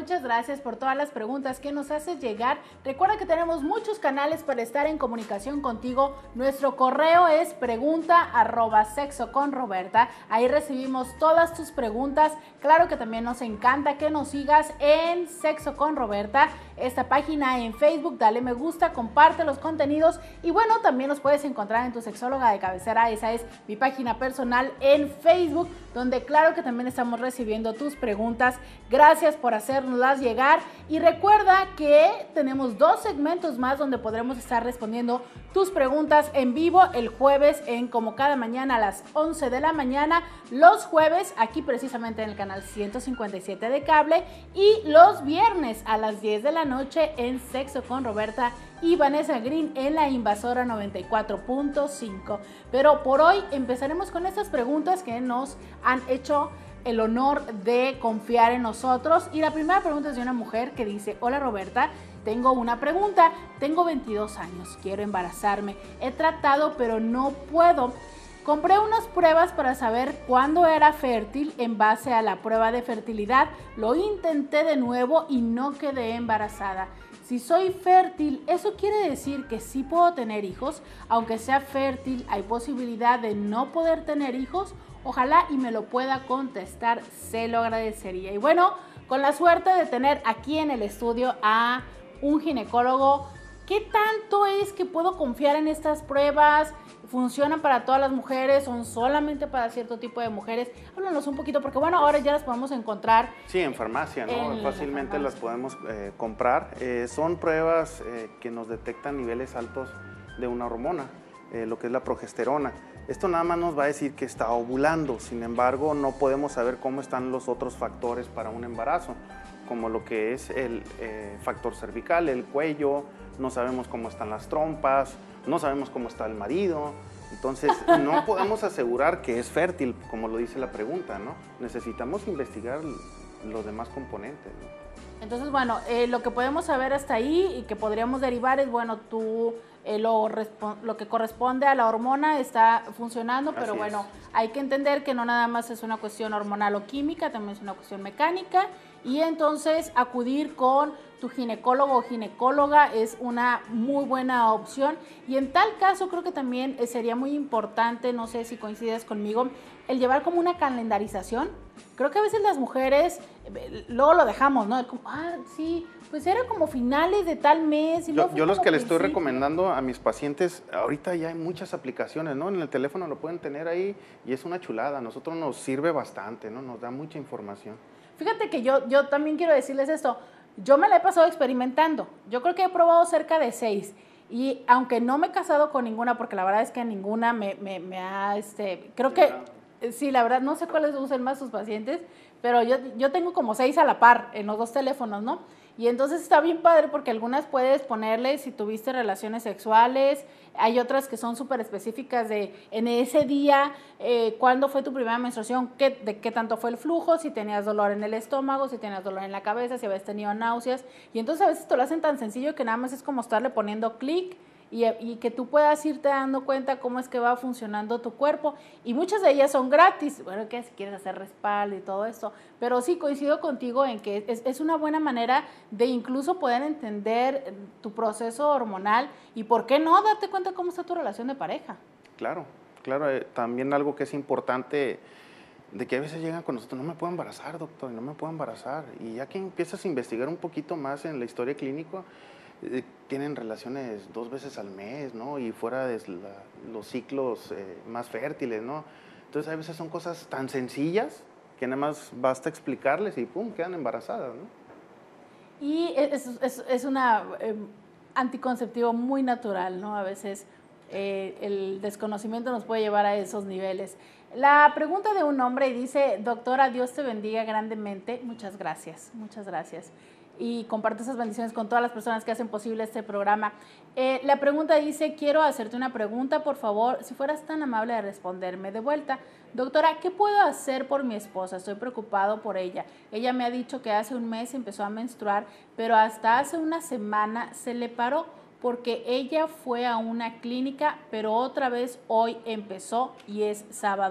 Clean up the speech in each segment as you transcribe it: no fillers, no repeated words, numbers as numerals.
muchas gracias por todas las preguntas que nos haces llegar. Recuerda que tenemos muchos canales para estar en comunicación contigo. Nuestro correo es pregunta@sexoconroberta. Ahí recibimos todas tus preguntas. Claro que también nos encanta que nos sigas en Sexo con Roberta, esta página en Facebook. Dale me gusta, comparte los contenidos y bueno, también nos puedes encontrar en tu sexóloga de cabecera. Esa es mi página personal en Facebook, donde claro que también estamos recibiendo tus preguntas. Gracias por hacérnoslas llegar y recuerda que tenemos 2 segmentos más donde podremos estar respondiendo tus preguntas en vivo el jueves en como cada mañana a las 11 de la mañana, los jueves aquí precisamente en el canal 157 de cable y los viernes a las 10 de la noche en Sexo con Roberta y Vanessa Green en la Invasora 94.5. Pero por hoy empezaremos con estas preguntas que nos han hecho el honor de confiar en nosotros. Y la primera pregunta es de una mujer que dice: hola Roberta, tengo una pregunta, tengo 22 años, quiero embarazarme, he tratado pero no puedo. Compré unas pruebas para saber cuándo era fértil en base a la prueba de fertilidad, lo intenté de nuevo y no quedé embarazada. Si soy fértil, ¿eso quiere decir que sí puedo tener hijos? Aunque sea fértil, ¿hay posibilidad de no poder tener hijos? Ojalá y me lo pueda contestar, se lo agradecería. Y bueno, con la suerte de tener aquí en el estudio a un ginecólogo, ¿qué tanto es que puedo confiar en estas pruebas? ¿Funcionan para todas las mujeres? ¿Son solamente para cierto tipo de mujeres? Háblanos un poquito, porque bueno, ahora ya las podemos encontrar. Sí, en farmacia, ¿no? Fácilmente las podemos comprar. Son pruebas que nos detectan niveles altos de una hormona, lo que es la progesterona. Esto nada más nos va a decir que está ovulando, sin embargo, no podemos saber cómo están los otros factores para un embarazo, como lo que es el factor cervical, el cuello, no sabemos cómo están las trompas, no sabemos cómo está el marido, entonces no podemos asegurar que es fértil, como lo dice la pregunta, ¿no? Necesitamos investigar los demás componentes, ¿no? Entonces, bueno, lo que podemos saber hasta ahí y que podríamos derivar es, bueno, lo que corresponde a la hormona está funcionando, pero bueno, hay que entender que no nada más es una cuestión hormonal o química, también es una cuestión mecánica y entonces acudir con tu ginecólogo o ginecóloga es una muy buena opción y en tal caso creo que también sería muy importante, no sé si coincides conmigo, el llevar como una calendarización. Creo que a veces las mujeres luego lo dejamos, ¿no? Como, sí, pues era como finales de tal mes. Y yo los que le estoy recomendando a mis pacientes, ahorita ya hay muchas aplicaciones, ¿no? En el teléfono lo pueden tener ahí y es una chulada. A nosotros nos sirve bastante, ¿no? Nos da mucha información. Fíjate que yo también quiero decirles esto. Yo me la he pasado experimentando. Yo creo que he probado cerca de 6. Y aunque no me he casado con ninguna, porque la verdad es que ninguna me ha, creo que, sí, la verdad, no sé cuáles usen más sus pacientes, pero yo tengo como 6 a la par en los 2 teléfonos, ¿no? Y entonces está bien padre porque algunas puedes ponerle si tuviste relaciones sexuales, hay otras que son súper específicas de en ese día, cuándo fue tu primera menstruación, de qué tanto fue el flujo, si tenías dolor en el estómago, si tenías dolor en la cabeza, si habías tenido náuseas. Y entonces a veces te lo hacen tan sencillo que nada más es como estarle poniendo clic y que tú puedas irte dando cuenta cómo es que va funcionando tu cuerpo. Y muchas de ellas son gratis, bueno, que si quieres hacer respaldo y todo esto. Pero sí coincido contigo en que es una buena manera de incluso poder entender tu proceso hormonal y por qué no darte cuenta cómo está tu relación de pareja. Claro, claro. También algo que es importante, de que a veces llegan con nosotros, no me puedo embarazar, doctor, no me puedo embarazar. Y ya que empiezas a investigar un poquito más en la historia clínica, tienen relaciones 2 veces al mes, ¿no? Y fuera de los ciclos más fértiles, ¿no? Entonces a veces son cosas tan sencillas que nada más basta explicarles y ¡pum!, quedan embarazadas, ¿no? Y es una anticonceptivo muy natural, ¿no? A veces el desconocimiento nos puede llevar a esos niveles. La pregunta de un hombre dice: doctora, Dios te bendiga grandemente. Muchas gracias, muchas gracias. Y comparte esas bendiciones con todas las personas que hacen posible este programa. La pregunta dice: quiero hacerte una pregunta, por favor, si fueras tan amable de responderme de vuelta. Doctora, ¿qué puedo hacer por mi esposa? Estoy preocupado por ella. Ella me ha dicho que hace un mes empezó a menstruar, pero hasta hace una semana se le paró porque ella fue a una clínica, pero otra vez hoy empezó y es sábado.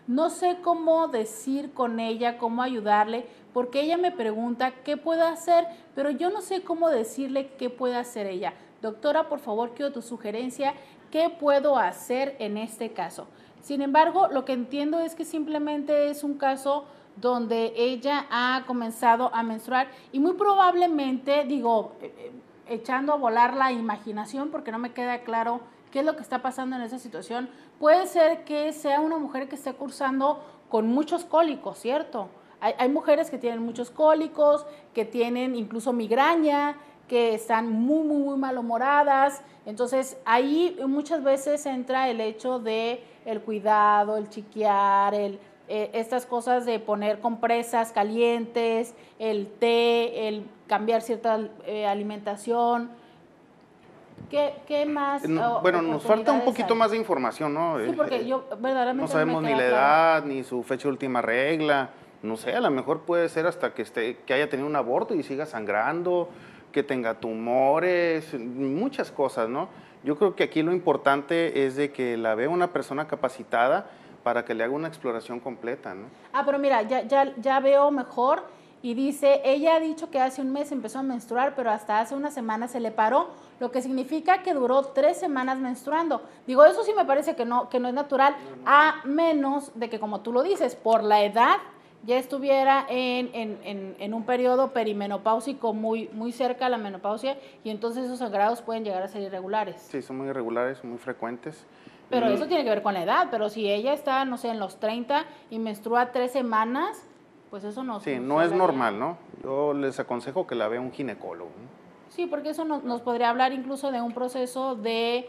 no sé cómo decir con ella, cómo ayudarle, porque ella me pregunta qué puedo hacer, pero yo no sé cómo decirle qué puede hacer ella. Doctora, por favor, quiero tu sugerencia, ¿qué puedo hacer en este caso? Sin embargo, lo que entiendo es que simplemente es un caso donde ella ha comenzado a menstruar y muy probablemente, digo, echando a volar la imaginación porque no me queda claro qué es lo que está pasando en esa situación, puede ser que sea una mujer que esté cursando con muchos cólicos, ¿cierto? Hay mujeres que tienen muchos cólicos, que tienen incluso migraña, que están muy malhumoradas. Entonces, ahí muchas veces entra el hecho de el cuidado, el chiquear, estas cosas de poner compresas calientes, el té, el cambiar cierta alimentación. ¿Qué más? Bueno, nos falta un poquito más de información, ¿no? Sí, porque yo verdaderamente no sabemos ni la edad, ni su fecha de última regla. No sé, a lo mejor puede ser hasta que haya tenido un aborto y siga sangrando, que tenga tumores, muchas cosas, ¿no? Yo creo que aquí lo importante es de que la vea una persona capacitada para que le haga una exploración completa, ¿no? Pero mira, ya veo mejor y dice, ella ha dicho que hace un mes empezó a menstruar, pero hasta hace una semana se le paró, lo que significa que duró 3 semanas menstruando. Digo, eso sí me parece que no es natural, a menos de que, como tú lo dices, por la edad ya estuviera en un periodo perimenopáusico muy cerca a la menopausia y entonces esos sangrados pueden llegar a ser irregulares. Sí, son muy irregulares, muy frecuentes. Pero eso tiene que ver con la edad, pero si ella está, no sé, en los 30 y menstrua 3 semanas, pues eso no... Sí, no es normal, ¿no? Yo les aconsejo que la vea un ginecólogo, ¿no? Sí, porque eso nos podría hablar incluso de un proceso de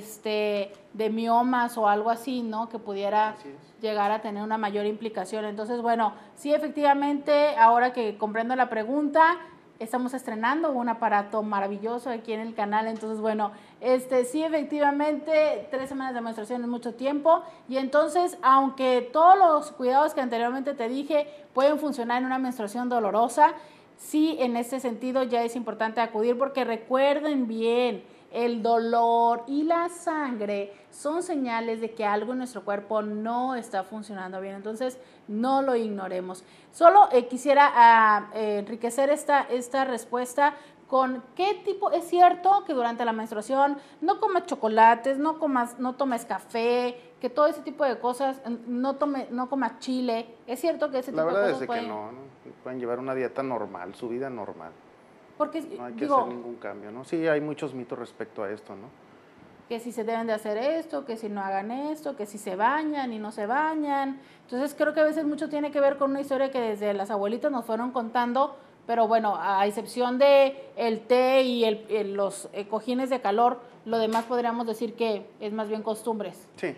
miomas o algo así, ¿no? Que pudiera llegar a tener una mayor implicación. Entonces, bueno, sí, efectivamente, ahora que comprendo la pregunta, estamos estrenando un aparato maravilloso aquí en el canal. Entonces, bueno, sí, efectivamente, 3 semanas de menstruación es mucho tiempo. Y entonces, aunque todos los cuidados que anteriormente te dije pueden funcionar en una menstruación dolorosa, sí, en este sentido ya es importante acudir porque recuerden bien, el dolor y la sangre son señales de que algo en nuestro cuerpo no está funcionando bien, entonces no lo ignoremos. Solo quisiera enriquecer esta respuesta con qué tipo, es cierto que durante la menstruación no comas chocolates, no tomes café, que todo ese tipo de cosas, no comas chile, es cierto que ese tipo de cosas La verdad es que no, pueden llevar una dieta normal, su vida normal. Porque, no hay que hacer ningún cambio, ¿no? Sí, hay muchos mitos respecto a esto, ¿no? Que si se deben de hacer esto, que si no hagan esto, que si se bañan y no se bañan. Entonces creo que a veces mucho tiene que ver con una historia que desde las abuelitas nos fueron contando, pero bueno, a excepción de el té y los cojines de calor, lo demás podríamos decir que es más bien costumbres. Sí,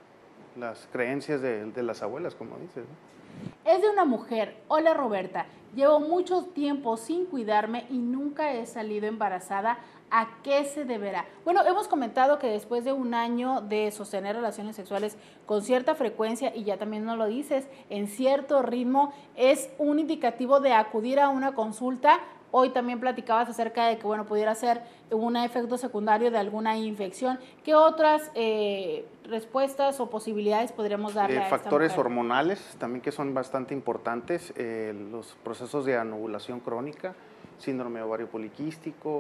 las creencias de las abuelas, como dices, ¿no? Es de una mujer. Hola Roberta, llevo mucho tiempo sin cuidarme y nunca he salido embarazada. ¿A qué se deberá? Bueno, hemos comentado que después de un año de sostener relaciones sexuales con cierta frecuencia, y ya también nos lo dices, en cierto ritmo, es un indicativo de acudir a una consulta. Hoy también platicabas acerca de que, bueno, pudiera ser un efecto secundario de alguna infección. ¿Qué otras respuestas o posibilidades podríamos darle a esta factores mujer? hormonales también que son bastante importantes, los procesos de anovulación crónica, síndrome ovario poliquístico,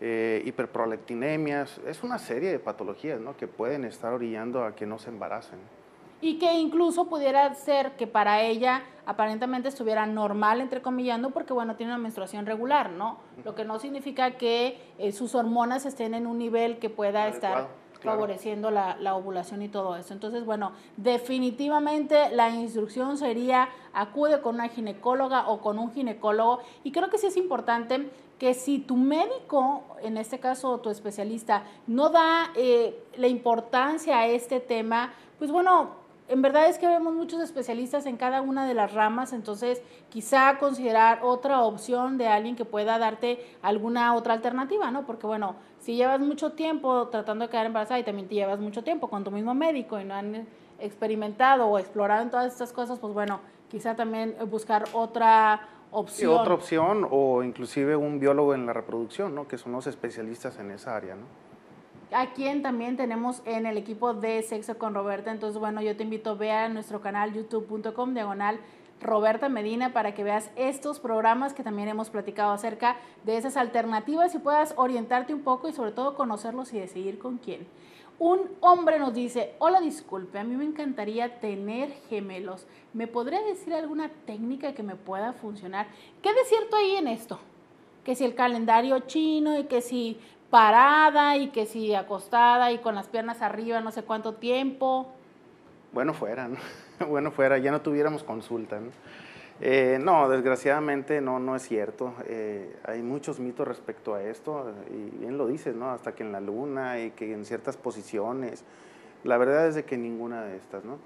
hiperprolactinemias, es una serie de patologías, ¿no?, que pueden estar orillando a que no se embaracen. Y que incluso pudiera ser que para ella aparentemente estuviera normal, entrecomillando, porque bueno, tiene una menstruación regular, ¿no? Lo que no significa que sus hormonas estén en un nivel que pueda estar favoreciendo la ovulación y todo eso. Entonces, bueno, definitivamente la instrucción sería acude con una ginecóloga o con un ginecólogo, y creo que sí es importante que si tu médico, en este caso tu especialista, no da la importancia a este tema, pues bueno, en verdad es que vemos muchos especialistas en cada una de las ramas, entonces quizá considerar otra opción de alguien que pueda darte alguna otra alternativa, ¿no? Porque bueno, si llevas mucho tiempo tratando de quedar embarazada y también te llevas mucho tiempo con tu mismo médico y no han experimentado o explorado en todas estas cosas, pues bueno, quizá también buscar otra opción. Sí, otra opción, o inclusive un biólogo en la reproducción, ¿no?, que son los especialistas en esa área, ¿no? a quien también tenemos en el equipo de Sexo con Roberta. Entonces, bueno, yo te invito, vea nuestro canal youtube.com/Roberta Medina para que veas estos programas que también hemos platicado acerca de esas alternativas y puedas orientarte un poco y sobre todo conocerlos y decidir con quién. Un hombre nos dice, hola, disculpe, a mí me encantaría tener gemelos. ¿Me podría decir alguna técnica que me pueda funcionar? ¿Qué de cierto hay en esto? Que si el calendario chino y que si parada y que si acostada y con las piernas arriba no sé cuánto tiempo. Bueno fuera, ¿no? Bueno fuera, ya no tuviéramos consulta, ¿no? No, desgraciadamente no es cierto. Hay muchos mitos respecto a esto y bien lo dices, ¿no? Hasta que en la luna y que en ciertas posiciones. La verdad es de que ninguna de estas, ¿no?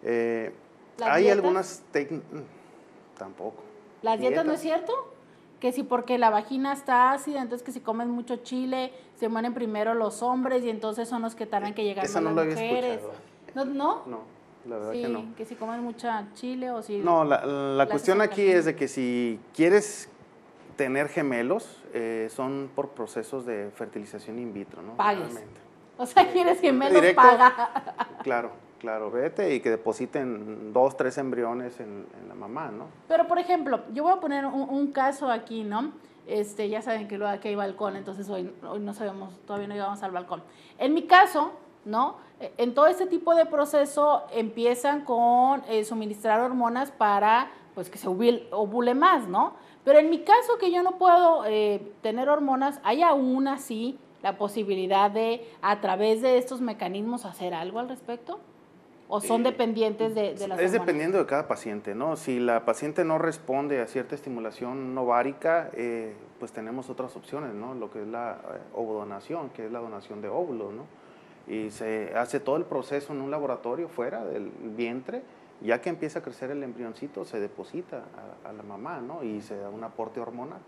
Hay dietas? Algunas técnicas, tampoco. ¿Las dietas no es cierto? Que si porque la vagina está ácida, entonces que si comen mucho chile, se mueren primero los hombres y entonces son los que tardan que llegar Esa las no lo había mujeres. escuchado. ¿No? No, la verdad Sí, que no. que si comen mucha chile o si... No, la cuestión aquí es de que si quieres tener gemelos, son por procesos de fertilización in vitro, ¿no? Pagues. Realmente. O sea, quieres gemelos, Directo, paga. Claro, vete y que depositen 2, 3 embriones en la mamá, ¿no? Pero, por ejemplo, yo voy a poner un caso aquí, ¿no? Ya saben que luego aquí hay balcón, entonces hoy no sabemos, todavía no llegamos al balcón. En mi caso, ¿no? En todo este tipo de proceso empiezan con suministrar hormonas para, pues, que se ovule más, ¿no? Pero en mi caso, que yo no puedo tener hormonas, hay aún así la posibilidad de, a través de estos mecanismos, hacer algo al respecto. ¿O son dependientes de las hormonas? Es dependiendo de cada paciente, ¿no? Si la paciente no responde a cierta estimulación ovárica, pues tenemos otras opciones, ¿no? Lo que es la ovodonación, que es la donación de óvulos, ¿no? Y se hace todo el proceso en un laboratorio fuera del vientre, ya que empieza a crecer el embrioncito, se deposita a la mamá, ¿no? Y se da un aporte hormonal.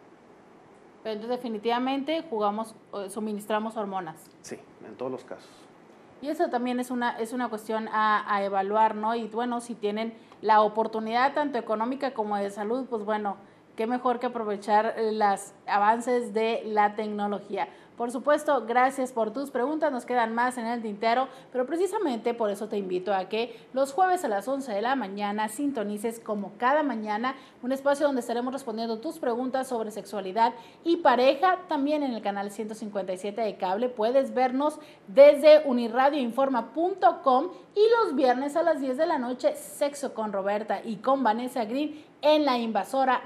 Pero entonces definitivamente suministramos hormonas. Sí, en todos los casos. Y eso también es una cuestión a evaluar, ¿no? Y bueno, si tienen la oportunidad tanto económica como de salud, pues bueno, qué mejor que aprovechar los avances de la tecnología. Por supuesto, gracias por tus preguntas, nos quedan más en el tintero, pero precisamente por eso te invito a que los jueves a las 11 de la mañana sintonices como cada mañana un espacio donde estaremos respondiendo tus preguntas sobre sexualidad y pareja. También en el canal 157 de cable puedes vernos desde unirradioinforma.com y los viernes a las 10 de la noche, Sexo con Roberta y con Vanessa Green en la Invasora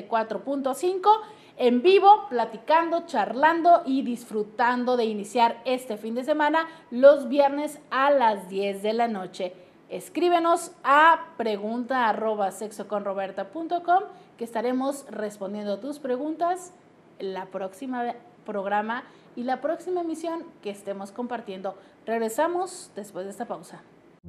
94.5. En vivo, platicando, charlando y disfrutando de iniciar este fin de semana los viernes a las 10 de la noche. Escríbenos a pregunta@sexoconroberta.com que estaremos respondiendo tus preguntas en la próxima programa y la próxima emisión que estemos compartiendo. Regresamos después de esta pausa.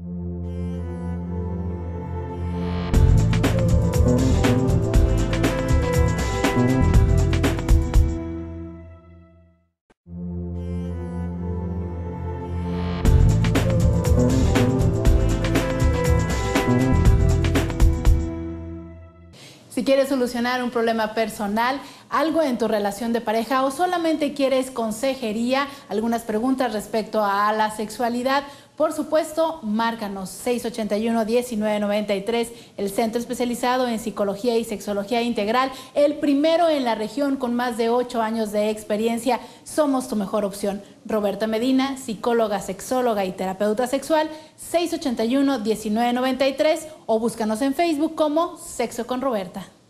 Si quieres solucionar un problema personal, algo en tu relación de pareja o solamente quieres consejería, algunas preguntas respecto a la sexualidad, por supuesto, márcanos 681-1993, el centro especializado en psicología y sexología integral, el primero en la región con más de 8 años de experiencia. Somos tu mejor opción. Roberta Medina, psicóloga, sexóloga y terapeuta sexual, 681-1993 o búscanos en Facebook como Sexo con Roberta.